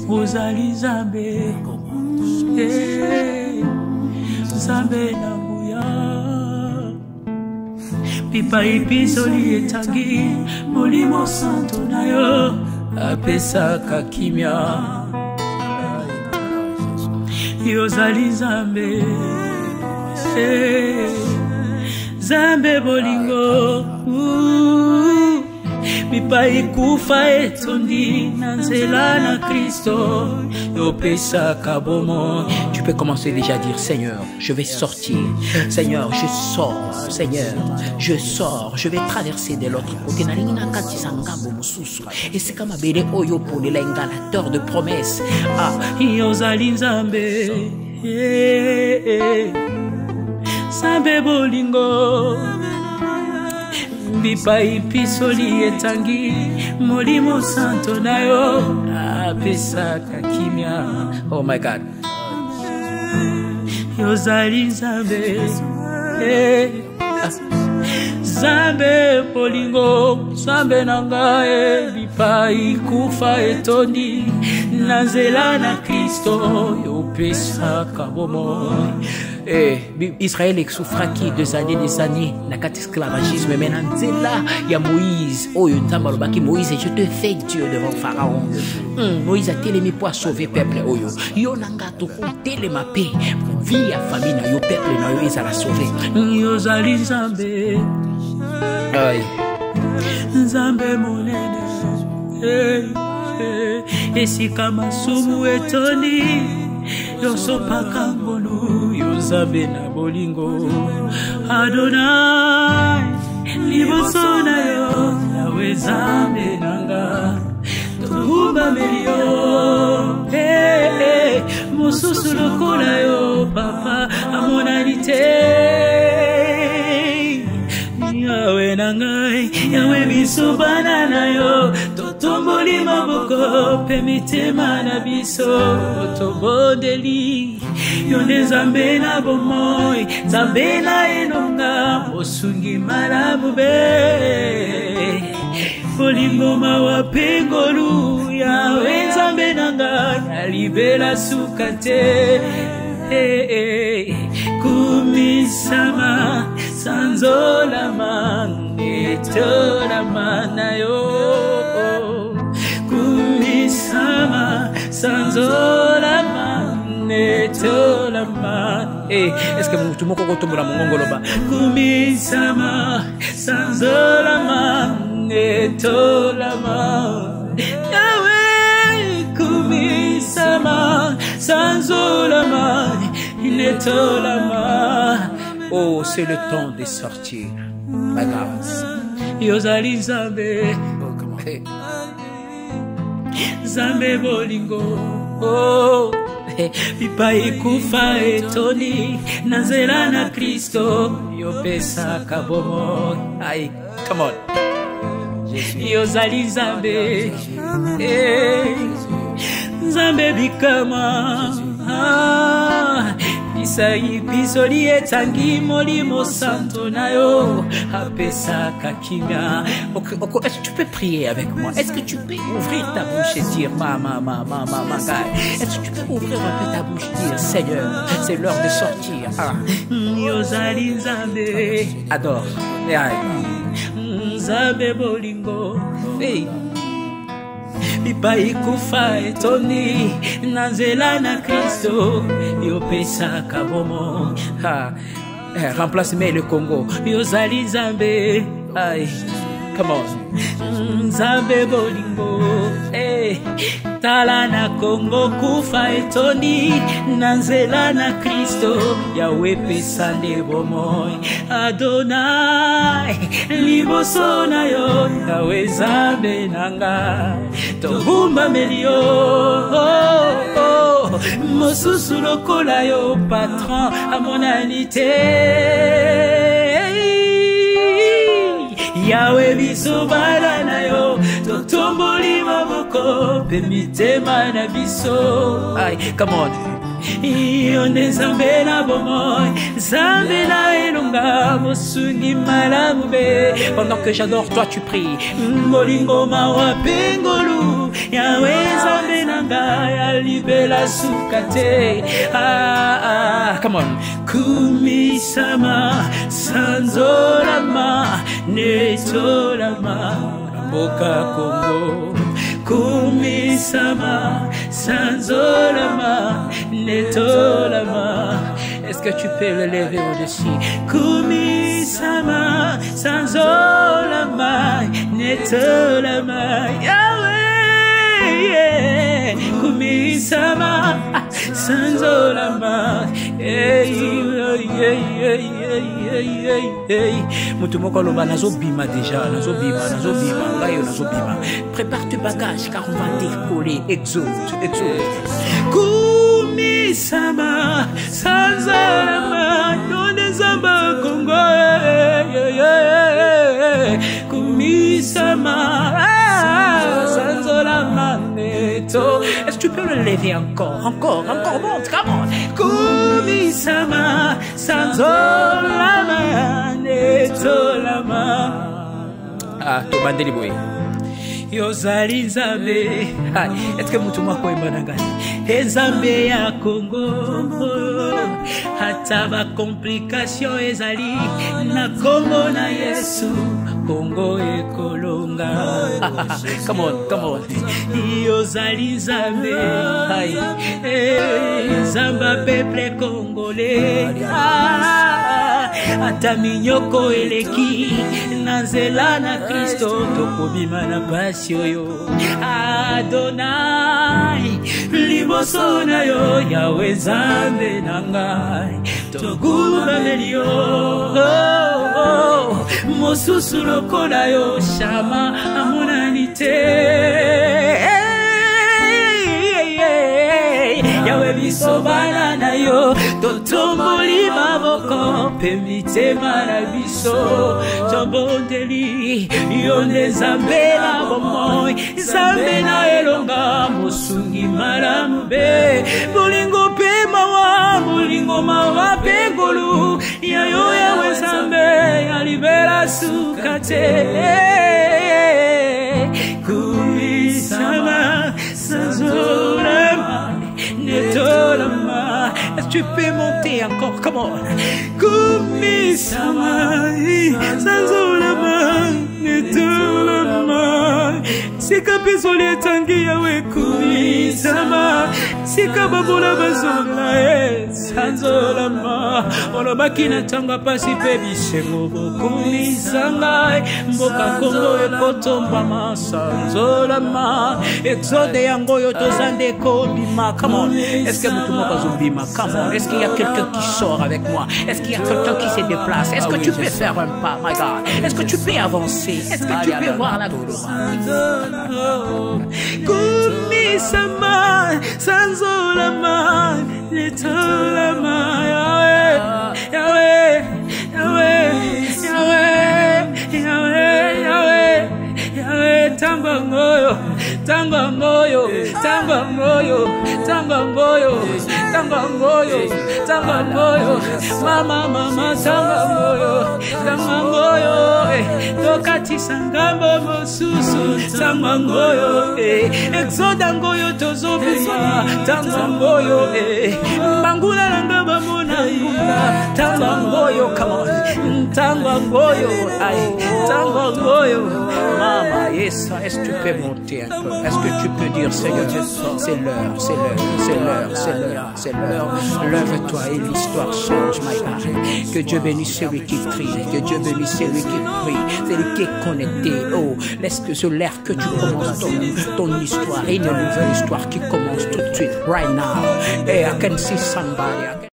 ozali Nzambe, Nzambe na nguya. Pipa ipisoli etangi, Molimo Santo na yo, apesaka kimia. Yozali Nzambe, Nzambe bolingo. Pipa ikufa etondi, nanzela na Kristo, yopesaka bomo. Tu peux commencer déjà à dire, Seigneur, je vais sortir. Seigneur, je sors. Seigneur, je sors. Je vais traverser de l'autre côté. Et c'est comme un bébé oyo pour l'ingalateur de promesses. Ah, yozali Nzambe, Nzambe bolingo. Bipa ipisoli etangi, Molimo Santo na yo, apesaka kimia. Oh my God. Yozali Nzambe, Nzambe bolingo, Nzambe na ngai. Bipa ikufa etondi, nanzela na Kristo, yopesaka bomoi. Israël est souffraki des années, n'a qu'à esclavagisme. Mais maintenant, il y a Moïse. Oh, Moïse, je te fais Dieu devant Pharaon. Moïse a télémé pour sauver le peuple. Oh, yo nanga to téléma paix. Vie à famille, yo peuple, na yo ils la sauver. Yozali Nzambe, Nzambe monene. Esika masumu etoni, yosopaka ngolu, Nzambe na bolingo. Adonai, liboso na yo, nawe Nzambe nanga. Tokumba melio, mosusu lokola yo, papa, amonanite. Yawe nangai, yawe biso banana yo, totomboli maboko, pemitema na biso, tobondeli. Yonde Nzambe na bomoi, Nzambe na enonga, osungi malamu be. Bolingo mawa pengolu, yawe Nzambe nanga, alibela sukate. Kumisama, sanzolama, etolama na yo. Kumisama, sanzolama, etolama. Est-ce que tout le monde peut tomber dans mon mongoloba? Kumisama, sanzolama, etolama. Yawe, kumisama, sanzolama, etolama. Oh, c'est le temps de sortir. Ma grâce. Yozali Nzambe, Nzambe bolingo. Oh, Pipa ikufa etoni, nanzela na Kristo, yopesaka bomo. Aïe, come on. Yozali Nzambe, Nzambe bikama. Isai pisoli etangi, Molimo Santo na yo, apesaka kimia. Est-ce que tu peux prier avec moi? Est-ce que tu peux ouvrir ta bouche et dire est-ce que tu peux ouvrir un peu ta bouche et dire, Seigneur, c'est l'heure de sortir. Yozali Nzambe, adore. Nzambe bolingo. Pipa ikufa etoni, nanzela na Kristo, yopesaka bomo. Remplace-moi le Congo. Yozali Nzambe, come on. Nzambe bolingo. Tala na Congo kufa etoni, nanzela na Kristo, yawe pesande bomo. Adonai, liboso na yo, yawe Nzambe nanga. Tokumba melio, mosusu lokola yo, patron amonanite. Yawe biso balana yo, totomboli maboko, pemitema na biso. Come on. Yonde Nzambe na bomoi, Nzambe na elonga, mosungi malamu be. Pendant que j'adore, toi tu pries. Molingo mawa pengolu, Yawe Nzambe nanga, libela sukate. Come on. Kumisama sanzolama netolama mboka Congo. Kumisama sanzolama netolama. Est-ce que tu peux le lever au-dessus? Kumisama sanzolama netolama. Yahweh, kumisama sanzolama. Mutu moko loba nazobima déjà, nazobima. Prépare tes bagages car on va décoller. Exode. Kumisama sanzolama nonezamba Congo. Kumisama sanzolama neto. Est-ce que tu peux le lever encore, monte, come on. Kumisama sanzolama netolama. Tobandeli boy. Yozali Nzambe. Est-ce que mutu mwako imbanangani? Nzambe ya Congo. Hata ba complication ezali na Congo na Yesu. Congo ekolonga. Come on. Yozali Nzambe. Nzamba peuple congolais. Ata minyoko eleki na nzela na Kristo tokobima na pasi oyo. Adonai liboso na yo Yawe Nzambe na ngai togumameli yo. Mosusu lokola yo Shama amonani te. Yawe bisobana na yo totomboli maboko pe mitema na biso tobondeli yo nde Nzambe na bomoi Nzambe na elonga mosungi malamu be bolingo pe mawa bolingo mawa pe ngolu ya yo Yawe Nzambe ya libera sukate. Kumisama sanzolama netolama. Est-ce que tu peux monter encore? Come on. Kumisama sanzolama netolama. Sika pesole tangi Yawe kumisama. Sika babola bazola sanzolama. Olobaki na tanga pasi pe bisemo kumisanga. Mboka Congo ekotombama sanzolama. Exode yango yo tozande kobima. Come on. Est-ce que mutu moko azobima? Come on. Est-ce qu'il y a quelqu'un qui sort avec moi? Est-ce qu'il y a quelqu'un qui se déplace? Est-ce que tu peux faire un pas, my God? Est-ce que tu peux avancer? Est-ce que tu peux voir la gloire? Kumisama sanzolama netolama. Yahweh tanga ngoyo mama tanga ngoyo tokati sangambo mosusu tanga ngoyo exoda ngoyo tozobima tanga ngoyo mbangula nanga bamona tanga ngoyo. Come on, tanga ngoyo tanga ngoyo mama. Yes, est-ce que tu peux monter un peu? Est-ce que tu peux dire Seigneur, c'est l'heure. Lève-toi et l'histoire change, my God. Que Dieu bénisse celui qui crie, que Dieu bénisse celui qui prie, celui qui est connecté. Oh, laisse que sur l'air que tu commences ton histoire et une nouvelle histoire qui commence tout de suite, right now. Hey, I can see somebody.